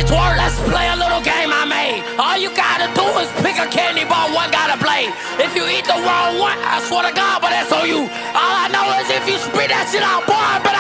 it twerk. Let's play a little game I made. All you gotta do is pick a candy bar, one got a blade. If you eat the wrong one, I swear to God, but that's on you. All I know is if you spit that shit out, boy, I bet